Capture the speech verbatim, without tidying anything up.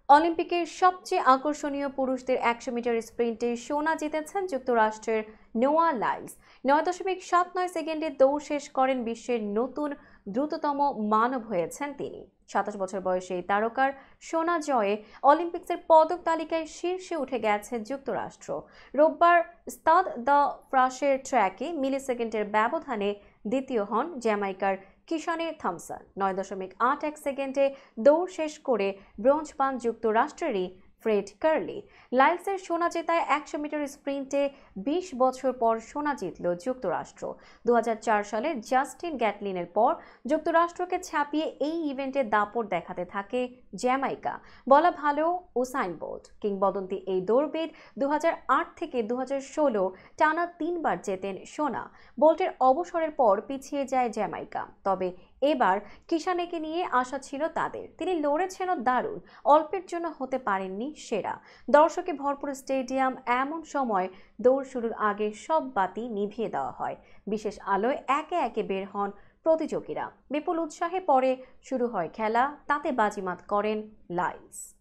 অলিম্পিকের সবচেয়ে আকর্ষণীয় পুরুষদের একশো মিটার স্প্রিন্টে সোনা জিতেছেন যুক্তরাষ্ট্রের নোয়া লাইলস। নয় দশমিক সাত নয় সেকেন্ডে দৌড় শেষ করেন বিশ্বের নতুন দ্রুততম মানব হয়েছেন তিনি। সাতাশ বছর বয়সে এই তারকার সোনা জয়ে অলিম্পিক্সের পদক তালিকায় শীর্ষে উঠে গেছে যুক্তরাষ্ট্র। রোববার স্তাদ দ্য ফ্রাসের ট্র্যাকে মিলি সেকেন্ডের ব্যবধানে দ্বিতীয় হন জ্যামাইকার কিশানে থমসন। নয় দশমিক আট এক সেকেন্ডে দৌড় শেষ করে ব্রোঞ্জ পান যুক্তরাষ্ট্রেরই ফ্রেড কার্লি। লাইলসের সোনা জেতায় একশো মিটার স্প্রিন্টে বিশ বছর পর সোনা জিতল যুক্তরাষ্ট্র। দু হাজার চার সালে জাস্টিন গ্যাটলিনের পর যুক্তরাষ্ট্রকে ছাপিয়ে এই ইভেন্টে দাপট দেখাতে থাকে জ্যামাইকা। বলা ভালো উসাইন বোল্ট কিংবদন্তি এই দৌড়বিদ দু হাজার আট থেকে দু হাজার ষোলো টানা তিনবার জেতেন সোনা। বোল্টের অবসরের পর পিছিয়ে যায় জ্যামাইকা, তবে এবার কিশানেকে নিয়ে আশা ছিল তাদের। তিনি লড়েছেনও দারুণ, অল্পের জন্য হতে পারেননি সেরা। দর্শকে ভরপুর স্টেডিয়াম, এমন সময় দৌড় শুরুর আগে সব বাতি নিভিয়ে দেওয়া হয়। বিশেষ আলোয় একে একে বের হন প্রতিযোগীরা। বিপুল উৎসাহে পরে শুরু হয় খেলা, তাতে বাজিমাত করেন লাইলস।